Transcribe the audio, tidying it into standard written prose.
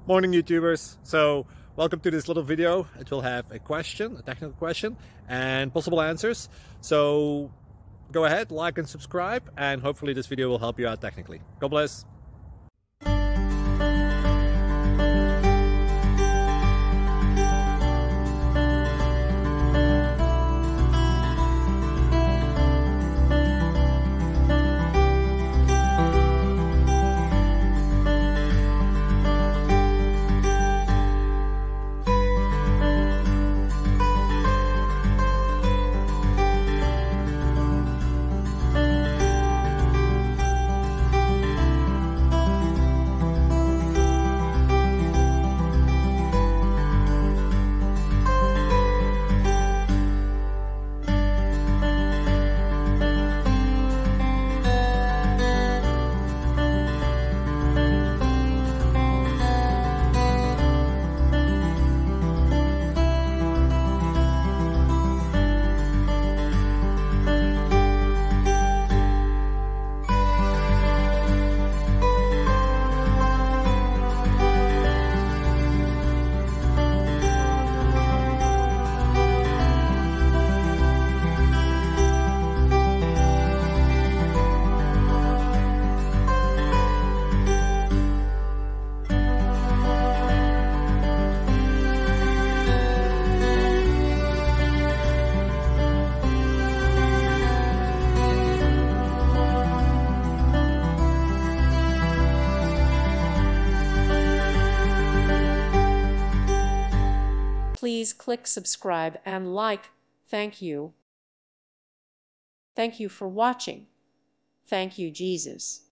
Morning YouTubers. So welcome to this little video. It will have a question, a technical question, and possible answers. So go ahead, like and subscribe, and hopefully this video will help you out technically. God bless. Please click subscribe and like. Thank you. Thank you for watching. Thank you, Jesus.